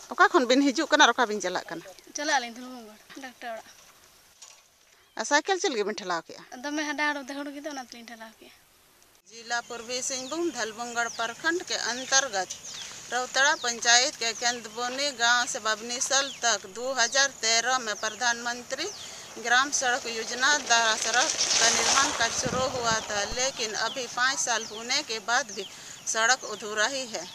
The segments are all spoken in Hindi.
ओका खन बिन हिजू कना रोका बिन चला कना चला लिन धुलमुंगड़ डॉक्टर साइकिल चल गे बिन ठला के दमे हडाड़ दहड़ के ना लिन ठला के जिला पूर्वी सिंहभूम धलबुंगड़ प्रखंड के अंतर्गत रौतड़ा पंचायत के केंद्रबोनी गांव से बबनीसल तक 2013 में प्रधानमंत्री ग्राम सड़क योजना द्वारा सड़क का निर्माण कार्य शुरू हुआ था, लेकिन अभी 5 साल होने के बाद भी सड़क अधूरा ही है।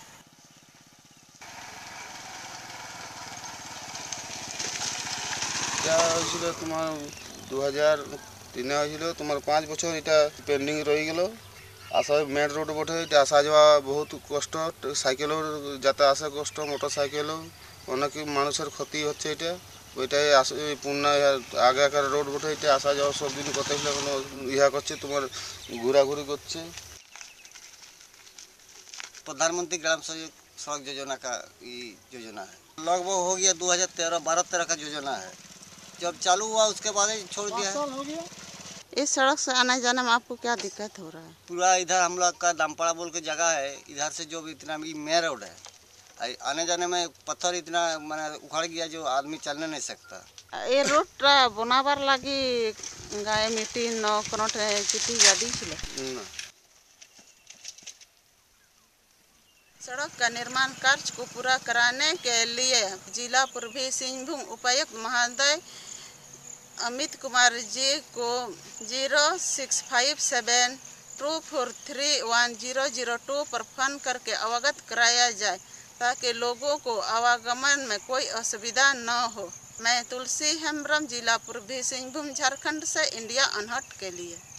तुम्हार 2003 तुम्हार 5 बछर इटा पेंडिंग रही गलो आसा मेन रोड बठे इटा आसा जावा बहुत कष्ट साइकेल जाता आसा कष्ट मोटरसाइकेल अनेक मानुषर क्षति होच्छे इटा ওইটাই পুনা আগেকার রোড বটে এটা আসা যাওয়া সব দিন কথা ইহা করছে তোমার ঘোরাঘুরি করছে। प्रधानमंत्री ग्राम सड़क योजना का योजना है, लगभग हो गया 2013-12 का योजना है। जब चालू हुआ उसके बाद छोड़ दिया है। इस सड़क से आने जाने में आपको क्या दिक्कत हो रहा है? पूरा इधर हम लोग का दामपाड़ा बोल के जगह है, इधर से जो भी इतना मेन रोड है आने जाने में पत्थर इतना मैंने उखड़ गया जो आदमी चलने नहीं सकता। ये रोड बनावर लगी गाय मिट्टी न कनोट चिट्ठी गाड़ी छिले सड़क का निर्माण कार्य को पूरा कराने के लिए जिला पूर्वी सिंहभूम उपायुक्त महोदय अमित कुमार जी को 065724310002 पर फोन करके अवगत कराया जाए ताकि लोगों को आवागमन में कोई असुविधा न हो। मैं तुलसी हेम्ब्रम, जिला पूर्वी सिंहभूम, झारखंड से इंडिया अनहट के लिए।